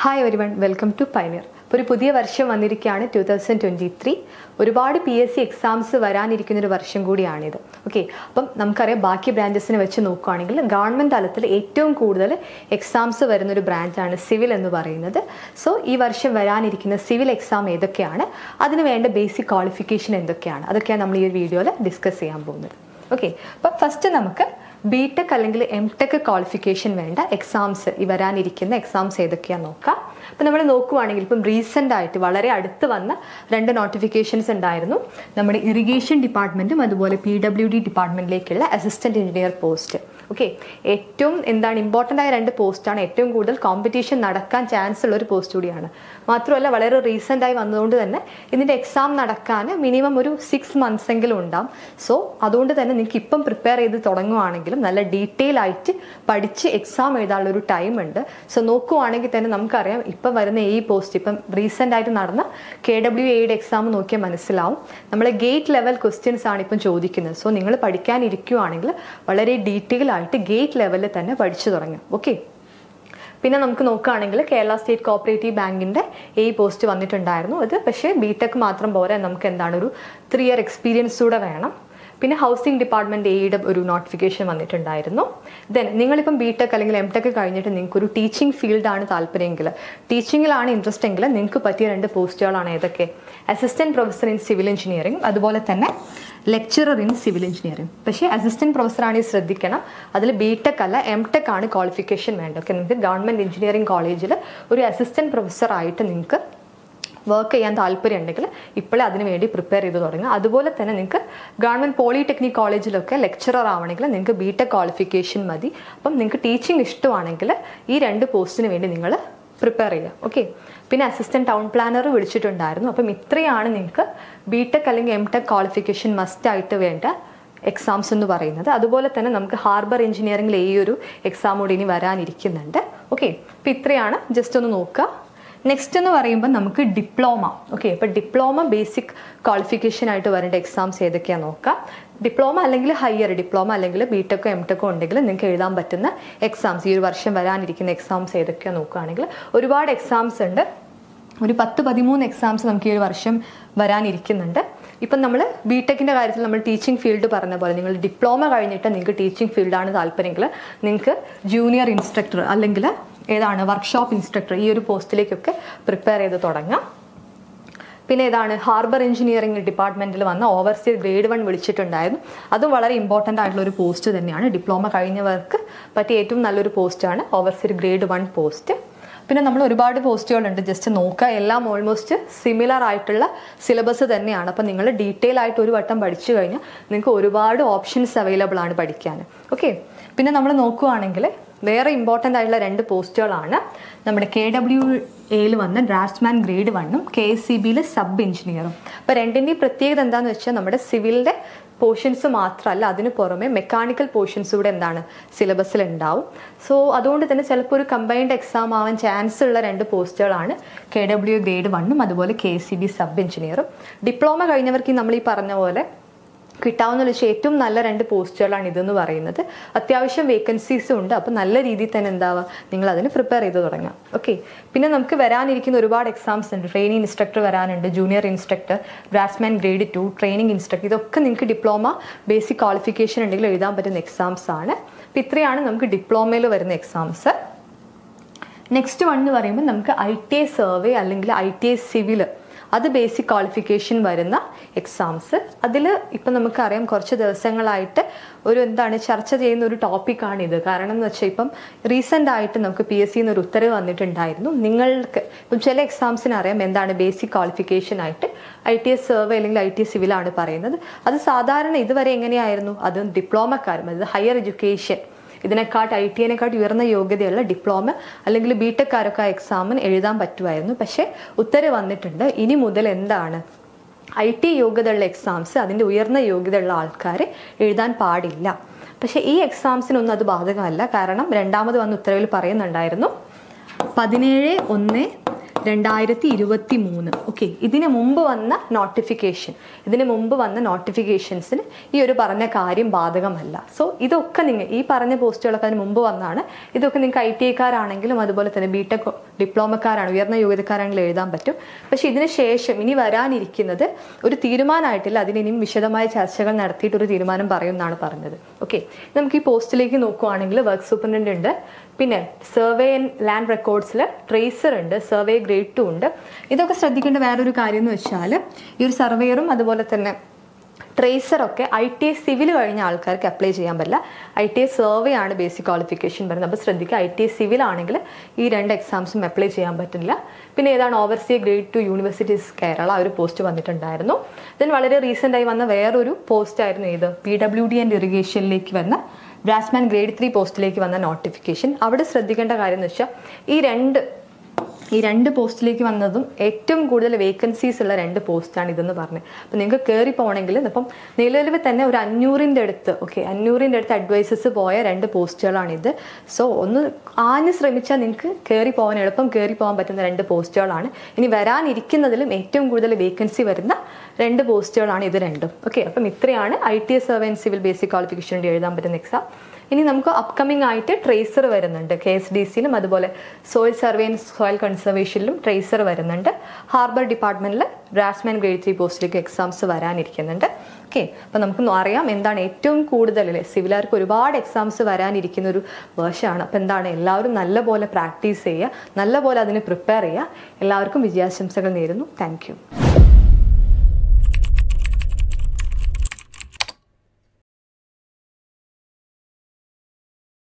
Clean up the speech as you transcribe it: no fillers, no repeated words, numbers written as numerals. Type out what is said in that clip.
Hi everyone, welcome to Pioneer. ഒരു പുതിയ വർഷം വന്നിരിക്കുകയാണ് 2023. ഒരുപാട് PSC എക്സാംസ് വരാനിരിക്കുന്ന ഒരു വർഷം കൂടിയാണിത്. ഓക്കെ, അപ്പം നമുക്കറിയാം ബാക്കി ബ്രാഞ്ചസിനെ വെച്ച് നോക്കുകയാണെങ്കിൽ ഗവൺമെൻറ് തലത്തിൽ ഏറ്റവും കൂടുതൽ എക്സാംസ് വരുന്നൊരു ബ്രാഞ്ചാണ് സിവിൽ എന്ന് പറയുന്നത്. സോ ഈ വർഷം വരാനിരിക്കുന്ന സിവിൽ എക്സാം ഏതൊക്കെയാണ്, അതിന് വേണ്ട ബേസിക് ക്വാളിഫിക്കേഷൻ എന്തൊക്കെയാണ്, അതൊക്കെയാണ് നമ്മൾ ഈ ഒരു വീഡിയോയിൽ ഡിസ്കസ് ചെയ്യാൻ പോകുന്നത്. ഓക്കെ, അപ്പം ഫസ്റ്റ് നമുക്ക് B.Tech അല്ലെങ്കിൽ M.Tech ക്വാളിഫിക്കേഷൻ വേണ്ട എക്സാംസ് ഈ വരാനിരിക്കുന്ന എക്സാംസ് ഏതൊക്കെയാണെന്ന് നോക്കാം. അപ്പം നമ്മൾ നോക്കുവാണെങ്കിൽ ഇപ്പം റീസെൻ്റ് ആയിട്ട് വളരെ അടുത്ത് വന്ന 2 നോട്ടിഫിക്കേഷൻസ് ഉണ്ടായിരുന്നു. നമ്മുടെ ഇറിഗേഷൻ ഡിപ്പാർട്ട്മെൻറ്റും അതുപോലെ PWD ഡിപ്പാർട്ട്മെൻറ്റിലേക്കുള്ള അസിസ്റ്റൻറ്റ് എഞ്ചിനീയർ പോസ്റ്റ്. ഓക്കെ, ഏറ്റവും ഇമ്പോർട്ടൻ്റ് ആയ 2 പോസ്റ്റാണ്. ഏറ്റവും കൂടുതൽ കോമ്പറ്റീഷൻ നടക്കാൻ ചാൻസ് ഉള്ളൊരു പോസ്റ്റ് കൂടിയാണ്. മാത്രമല്ല വളരെ റീസെൻ്റ് ആയി വന്നതുകൊണ്ട് തന്നെ ഇതിൻ്റെ എക്സാം നടക്കാൻ മിനിമം ഒരു 6 months എങ്കിലും ഉണ്ടാവും. സോ അതുകൊണ്ട് തന്നെ നിങ്ങൾക്ക് ഇപ്പം പ്രിപ്പയർ ചെയ്ത് തുടങ്ങുവാണെങ്കിലും നല്ല ഡീറ്റെയിൽ ആയിട്ട് പഠിച്ച് എക്സാം എഴുതാനുള്ളൊരു ടൈം ഉണ്ട്. സോ നോക്കുവാണെങ്കിൽ തന്നെ നമുക്കറിയാം ഇപ്പം വരുന്ന ഈ പോസ്റ്റ് ഇപ്പം റീസെൻ്റ് ആയിട്ട് നടന്ന KWAയുടെ എക്സാം നോക്കിയാൽ മനസ്സിലാവും. നമ്മളെ ഗേറ്റ് ലെവൽ ക്വസ്റ്റ്യൻസ് ആണ് ഇപ്പം ചോദിക്കുന്നത്. സോ നിങ്ങൾ പഠിക്കാനിരിക്കുകയാണെങ്കിൽ വളരെ ഡീറ്റെയിൽ ആയിട്ട് ഗേറ്റ് ലെവലിൽ തന്നെ പഠിച്ചു തുടങ്ങും. ഓക്കെ, പിന്നെ നമുക്ക് നോക്കുകയാണെങ്കിൽ കേരള സ്റ്റേറ്റ് കോപ്പറേറ്റീവ് ബാങ്കിൻ്റെ പോസ്റ്റ് വന്നിട്ടുണ്ടായിരുന്നു. അത് പക്ഷേ B.Tech മാത്രം പോരാ, നമുക്ക് ഒരു 3 year എക്സ്പീരിയൻസ് കൂടെ വേണം. പിന്നെ ഹൗസിംഗ് ഡിപ്പാർട്ട്മെൻറ്റ് എയുടെ ഒരു നോട്ടിഫിക്കേഷൻ വന്നിട്ടുണ്ടായിരുന്നു. ദെൻ നിങ്ങളിപ്പം B.Tech അല്ലെങ്കിൽ M.Tech കഴിഞ്ഞിട്ട് നിങ്ങൾക്കൊരു ടീച്ചിങ് ഫീൽഡാണ് താല്പര്യമെങ്കിൽ, ടീച്ചിങ്ങിലാണ് ഇൻട്രസ്റ്റ് എങ്കിൽ നിങ്ങൾക്ക് പറ്റിയ 2 പോസ്റ്റുകളാണ് ഏതൊക്കെ: assistant professor in civil engineering, അതുപോലെ തന്നെ ലെക്ചറർ ഇൻ സിവിൽ എഞ്ചിനീയറിംഗ്. പക്ഷേ അസിസ്റ്റൻറ്റ് പ്രൊഫസറാണെങ്കിൽ ശ്രദ്ധിക്കണം, അതിൽ B.Tech അല്ല M.Tech ആണ് ക്വാളിഫിക്കേഷൻ വേണ്ടത്. ഓക്കെ, നിങ്ങൾക്ക് ഗവൺമെൻറ് എഞ്ചിനീയറിംഗ് കോളേജിൽ ഒരു അസിസ്റ്റൻറ്റ് പ്രൊഫസറായിട്ട് നിങ്ങൾക്ക് വർക്ക് ചെയ്യാൻ താല്പര്യം ഉണ്ടെങ്കിൽ ഇപ്പോഴേ അതിന് വേണ്ടി പ്രിപ്പയർ ചെയ്ത് തുടങ്ങുക. അതുപോലെ തന്നെ നിങ്ങൾക്ക് ഗവൺമെൻറ് പോളിടെക്നിക് കോളേജിലൊക്കെ ലെക്ചറർ ആവണമെങ്കിൽ നിങ്ങൾക്ക് B.Tech ക്വാളിഫിക്കേഷൻ മതി. അപ്പം നിങ്ങൾക്ക് ടീച്ചിങ് ഇഷ്ടമാണെങ്കിൽ ഈ 2 പോസ്റ്റിന് വേണ്ടി നിങ്ങൾ പ്രിപ്പയർ ചെയ്യുക. ഓക്കെ, പിന്നെ അസിസ്റ്റൻറ്റ് ടൗൺ പ്ലാനർ വിളിച്ചിട്ടുണ്ടായിരുന്നു. അപ്പം ഇത്രയാണ് നിങ്ങൾക്ക് B.Tech അല്ലെങ്കിൽ M.Tech ക്വാളിഫിക്കേഷൻ മസ്റ്റായിട്ട് വേണ്ട എക്സാംസ് എന്ന് പറയുന്നത്. അതുപോലെ തന്നെ നമുക്ക് ഹാർബർ എഞ്ചിനീയറിംഗിൽ ഈ ഒരു എക്സാം കൂടി ഇനി വരാനിരിക്കുന്നുണ്ട്. ഓക്കെ, അപ്പം ഇത്രയാണ്, ജസ്റ്റ് ഒന്ന് നോക്കുക. നെക്സ്റ്റ് എന്ന് പറയുമ്പോൾ നമുക്ക് ഡിപ്ലോമ. ഓക്കെ, അപ്പോൾ ഡിപ്ലോമ ബേസിക് ക്വാളിഫിക്കേഷൻ ആയിട്ട് വരേണ്ട എക്സാംസ് ഏതൊക്കെയാണെന്ന് നോക്കാം. ഡിപ്ലോമ അല്ലെങ്കിൽ ഹയർ ഡിപ്ലോമ അല്ലെങ്കിൽ B.Tech M.Tech ഉണ്ടെങ്കിൽ നിങ്ങൾക്ക് എഴുതാൻ പറ്റുന്ന എക്സാംസ് ഈ ഒരു വർഷം വരാനിരിക്കുന്ന എക്സാംസ് ഏതൊക്കെയാണെന്ന് നോക്കുകയാണെങ്കിൽ ഒരുപാട് എക്സാംസ് ഉണ്ട്. ഒരു 10-13 എക്സാംസ് നമുക്ക് ഈ ഒരു വർഷം വരാനിരിക്കുന്നുണ്ട്. ഇപ്പം നമ്മൾ B.Techൻ്റെ കാര്യത്തിൽ നമ്മൾ ടീച്ചിങ് ഫീൽഡ് പറഞ്ഞ പോലെ നിങ്ങൾ ഡിപ്ലോമ കഴിഞ്ഞിട്ട് നിങ്ങൾക്ക് ടീച്ചിങ് ഫീൽഡാണ് താല്പര്യമെങ്കിൽ നിങ്ങൾക്ക് ജൂനിയർ ഇൻസ്ട്രക്ടർ അല്ലെങ്കിൽ വർക്ക്ഷോപ്പ് ഇൻസ്ട്രക്ടർ ഈ ഒരു പോസ്റ്റിലേക്കൊക്കെ പ്രിപ്പയർ ചെയ്ത് തുടങ്ങാം. പിന്നെ ഹാർബർ എഞ്ചിനീയറിംഗ് ഡിപ്പാർട്ട്മെൻറ്റിൽ വന്ന ഓവർസിയർ ഗ്രേഡ് 1 വിളിച്ചിട്ടുണ്ടായിരുന്നു. അതും വളരെ ഇമ്പോർട്ടൻ്റ് ആയിട്ടുള്ള ഒരു പോസ്റ്റ് തന്നെയാണ്. ഡിപ്ലോമ കഴിഞ്ഞവർക്ക് പറ്റിയ ഏറ്റവും നല്ലൊരു പോസ്റ്റാണ് ഓവർസിയർ ഗ്രേഡ് 1 പോസ്റ്റ്. പിന്നെ നമ്മൾ ഒരുപാട് പോസ്റ്റുകളുണ്ട്, ജസ്റ്റ് നോക്കുക. എല്ലാം ഓൾമോസ്റ്റ് സിമിലർ ആയിട്ടുള്ള സിലബസ് തന്നെയാണ്. അപ്പം നിങ്ങൾ ഡീറ്റെയിൽ ആയിട്ട് ഒരു വട്ടം പഠിച്ചു കഴിഞ്ഞാൽ നിങ്ങൾക്ക് ഒരുപാട് ഓപ്ഷൻസ് അവൈലബിൾ ആണ് പഠിക്കാൻ. ഓക്കെ, പിന്നെ നമ്മൾ നോക്കുകയാണെങ്കിൽ വേറെ ഇമ്പോർട്ടൻ്റ് ആയിട്ടുള്ള 2 പോസ്റ്റുകളാണ് നമ്മുടെ KWAയിൽ വന്ന ഡ്രാഫ്റ്റ്സ്മാൻ ഗ്രേഡ് 1ഉം KSCBയിൽ സബ് എഞ്ചിനീയറും. അപ്പോൾ രണ്ടിൻ്റെയും പ്രത്യേകത എന്താണെന്ന് വെച്ചാൽ നമ്മുടെ സിവിലിൻ്റെ പോർഷൻസ് മാത്രമല്ല, അതിന് പുറമെ മെക്കാനിക്കൽ പോർഷൻസ് കൂടെ സിലബസിൽ ഉണ്ടാവും. സോ അതുകൊണ്ട് തന്നെ ചിലപ്പോൾ ഒരു കമ്പൈൻഡ് എക്സാം ആവാൻ ചാൻസ് ഉള്ള 2 പോസ്റ്റുകളാണ് KWA ഗ്രേഡ് 1ഉം അതുപോലെ KSCB സബ് എഞ്ചിനീയറും. ഡിപ്ലോമ കഴിഞ്ഞവർക്ക് നമ്മൾ ഈ പറഞ്ഞ പോലെ കിട്ടാവുന്ന വെച്ചാൽ ഏറ്റവും നല്ല 2 പോസ്റ്റുകളാണ് ഇതെന്ന് പറയുന്നത്. അത്യാവശ്യം വേക്കൻസീസും ഉണ്ട്. അപ്പോൾ നല്ല രീതിയിൽ തന്നെ നിങ്ങൾ അതിന് പ്രിപ്പയർ ചെയ്ത് തുടങ്ങാം. ഓക്കെ, പിന്നെ നമുക്ക് വരാനിരിക്കുന്ന ഒരുപാട് എക്സാംസ് ഉണ്ട്. ട്രെയിനിങ് ഇൻസ്ട്രക്ടർ വരാനുണ്ട്, junior instructor, draftsman grade 2, training instructor. ഇതൊക്കെ നിങ്ങൾക്ക് ഡിപ്ലോമ ബേസിക് ക്വാളിഫിക്കേഷൻ ഉണ്ടെങ്കിൽ എഴുതാൻ പറ്റുന്ന എക്സാംസ് ആണ്. അപ്പോൾ ഇത്രയാണ് നമുക്ക് ഡിപ്ലോമയിൽ വരുന്ന എക്സാംസ്. നെക്സ്റ്റ് വൺ എന്ന് പറയുമ്പോൾ നമുക്ക് ITI സർവേ അല്ലെങ്കിൽ ITI സിവിൽ, അത് ബേസിക് ക്വാളിഫിക്കേഷൻ വരുന്ന എക്സാംസ്. അതിൽ ഇപ്പം നമുക്കറിയാം കുറച്ച് ദിവസങ്ങളായിട്ട് ഒരു ചർച്ച ചെയ്യുന്ന ഒരു ടോപ്പിക്കാണിത്. കാരണം എന്ന് വെച്ചാൽ ഇപ്പം റീസെൻ്റ് ആയിട്ട് നമുക്ക് PSCന്ന് ഒരു ഉത്തരവ് വന്നിട്ടുണ്ടായിരുന്നു. നിങ്ങൾക്ക് ഇപ്പം ചില എക്സാംസിന് അറിയാം ബേസിക് ക്വാളിഫിക്കേഷൻ ആയിട്ട് ITI സർവേ അല്ലെങ്കിൽ ITI സിവിലാണ് പറയുന്നത്. അത് സാധാരണ ഇതുവരെ എങ്ങനെയായിരുന്നു, അത് ഡിപ്ലോമക്കാരും അതായത് ഹയർ എഡ്യൂക്കേഷൻ ITIനെക്കാട്ട് ഉയർന്ന യോഗ്യതയുള്ള ഡിപ്ലോമ അല്ലെങ്കിൽ B.Techക്കാരൊക്കെ ആ എക്സാമിന് എഴുതാൻ പറ്റുമായിരുന്നു. പക്ഷേ ഉത്തരവ് വന്നിട്ടുണ്ട്, ഇനി മുതൽ IT യോഗ്യതയുള്ള എക്സാംസ് അതിൻ്റെ ഉയർന്ന യോഗ്യതയുള്ള ആൾക്കാർ എഴുതാൻ പാടില്ല. പക്ഷേ ഈ എക്സാംസിനൊന്നും അത് ബാധകമല്ല. കാരണം രണ്ടാമത് വന്ന ഉത്തരവിൽ പറയുന്നുണ്ടായിരുന്നു 17/1/2023. ഓക്കെ, ഇതിന് മുമ്പ് വന്ന നോട്ടിഫിക്കേഷൻസിന് ഈ ഒരു പറഞ്ഞ കാര്യം ബാധകമല്ല. സോ ഇതൊക്കെ നിങ്ങൾ ഈ പറഞ്ഞ പോസ്റ്റുകളൊക്കെ അതിന് മുമ്പ് വന്നാണ്. ഇതൊക്കെ നിങ്ങൾക്ക് ITIക്കാരാണെങ്കിലും അതുപോലെ തന്നെ B.Tech ഡിപ്ലോമക്കാരാണ്, ഉയർന്ന യോഗ്യതക്കാരാണെങ്കിൽ എഴുതാൻ പറ്റും. പക്ഷെ ഇതിന് ശേഷം ഇനി വരാനിരിക്കുന്നത് ഒരു തീരുമാനമായിട്ടില്ല, അതിനിയും വിശദമായ ചർച്ചകൾ നടത്തിയിട്ട് ഒരു തീരുമാനം പറയുമെന്നാണ് പറഞ്ഞത്. ഓക്കെ, നമുക്ക് ഈ പോസ്റ്റിലേക്ക് നോക്കുകയാണെങ്കിൽ വർക്ക് സൂപ്രണ്ടന്റ് ഉണ്ട്, പിന്നെ സർവേ ആൻഡ് ലാൻഡ് റെക്കോർഡ്സിൽ ട്രേസർ ഉണ്ട്, സർവേ ഗ്രേഡ് 2 ഉണ്ട്. ഇതൊക്കെ ശ്രദ്ധിക്കേണ്ട വേറൊരു കാര്യം എന്ന് വെച്ചാൽ ഈ ഒരു സർവേയറും അതുപോലെ തന്നെ ട്രേസറൊക്കെ ITI സിവിൽ കഴിഞ്ഞ ആൾക്കാർക്ക് അപ്ലൈ ചെയ്യാൻ പറ്റില്ല. ITI സർവേ ആണ് ബേസിക് ക്വാളിഫിക്കേഷൻ പറയുന്നത്. അപ്പോൾ ശ്രദ്ധിക്കുക, ITI സിവിൽ ആണെങ്കിൽ ഈ 2 എക്സാംസും അപ്ലൈ ചെയ്യാൻ പറ്റില്ല. പിന്നെ ഏതാണ് ഓവർസീ ഗ്രേഡ് 2 യൂണിവേഴ്സിറ്റീസ് കേരള ഒരു പോസ്റ്റ് വന്നിട്ടുണ്ടായിരുന്നു. ദെൻ വളരെ റീസെൻ്റായി വന്ന വേറൊരു പോസ്റ്റ് ആയിരുന്നു ഇത് PWD ആൻഡ് ഇറിഗേഷനിലേക്ക് വന്ന ഡ്രാഫ്റ്റ്സ്മാൻ ഗ്രേഡ് 3 പോസ്റ്റിലേക്ക് വന്ന നോട്ടിഫിക്കേഷൻ. അവിടെ ശ്രദ്ധിക്കേണ്ട കാര്യം എന്ന് വെച്ചാൽ ഈ രണ്ട് പോസ്റ്റിലേക്ക് വന്നതും ഏറ്റവും കൂടുതൽ വേക്കൻസീസ് ഉള്ള 2 പോസ്റ്റാണ് ഇതെന്ന് പറഞ്ഞത്. അപ്പം നിങ്ങൾക്ക് കയറി പോകണമെങ്കിൽ ഇപ്പം നിലവിൽ തന്നെ ഒരു 500-ൻ്റെ അടുത്ത് 500-ൻ്റെ അടുത്ത് അഡ്വൈസസ് പോയ 2 പോസ്റ്റുകളാണിത്. സോ ഒന്ന് ആഞ്ഞ് ശ്രമിച്ചാൽ നിങ്ങൾക്ക് എളുപ്പം കയറി പോകാൻ പറ്റുന്ന 2 പോസ്റ്റുകളാണ്. ഇനി വരാനിരിക്കുന്നതിലും ഏറ്റവും കൂടുതൽ വേക്കൻസി വരുന്ന 2 പോസ്റ്റുകളാണ് ഇത് രണ്ടും. ഓക്കെ, അപ്പം ഇത്രയാണ് ITI survey and civil basic qualification വേണ്ടി എഴുതാൻ പറ്റുന്ന എക്സാം. ഇനി നമുക്ക് അപ്കമിങ് ആയിട്ട് ട്രേസർ വരുന്നുണ്ട്, KSDCയിലും അതുപോലെ സോയിൽ സർവേ ആൻഡ് സോയിൽ കൺസർവേഷനിലും ട്രേസർ വരുന്നുണ്ട്. ഹാർബർ ഡിപ്പാർട്ട്മെന്റിൽ ഡ്രാഫ്റ്റ്സ്മാൻ ഗ്രേഡ് 3 പോസ്റ്റിലേക്ക് എക്സാംസ് വരാനിരിക്കുന്നുണ്ട്. ഓക്കെ, അപ്പം നമുക്ക് അറിയാം എന്താണ് ഏറ്റവും കൂടുതൽ സിവിലാർക്ക് ഒരുപാട് എക്സാംസ് വരാനിരിക്കുന്ന ഒരു വർഷമാണ്. അപ്പം എന്താണ്, എല്ലാവരും നല്ലപോലെ പ്രാക്ടീസ് ചെയ്യുക, നല്ലപോലെ അതിന് പ്രിപ്പയർ ചെയ്യുക. എല്ലാവർക്കും വിജയാശംസകൾ നേരുന്നു. Thank U.